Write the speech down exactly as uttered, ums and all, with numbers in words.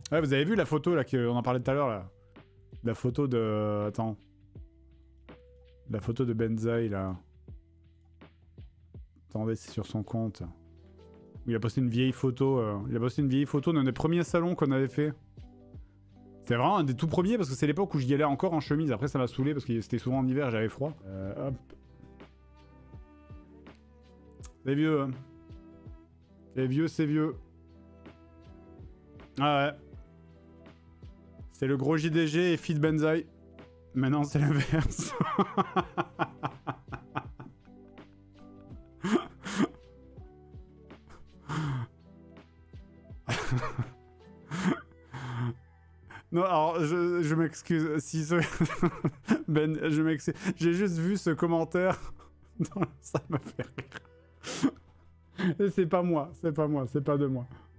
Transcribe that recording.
Ouais, vous avez vu la photo là, qu'on en parlait tout à l'heure là. La photo de... Attends. La photo de Benzaï là. Attendez, c'est sur son compte. Il a posté une vieille photo. Euh... Il a posté une vieille photo d'un des premiers salons qu'on avait fait. C'est vraiment un des tout premiers parce que c'est l'époque où j'y allais encore en chemise. Après ça m'a saoulé parce que c'était souvent en hiver, j'avais froid. Euh, hop. C'est vieux. Hein. C'est vieux, c'est vieux. Ah ouais. C'est le gros J D G et Fit Benzaï. Maintenant c'est l'inverse. Non, alors, je, je m'excuse. Si ce... Ben, je m'excuse. J'ai juste vu ce commentaire. Non, ça m'a fait rire. Et c'est pas moi, c'est pas moi, c'est pas de moi.